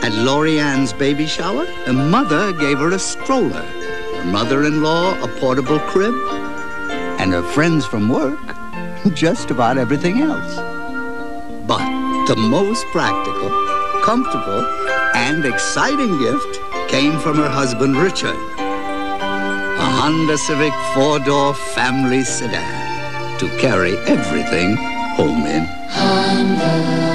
At Lori-Ann's baby shower, her mother gave her a stroller, her mother-in-law a portable crib, and her friends from work just about everything else. But the most practical, comfortable, and exciting gift came from her husband, Richard. A Honda Civic 4-door family sedan to carry everything home in. Honda.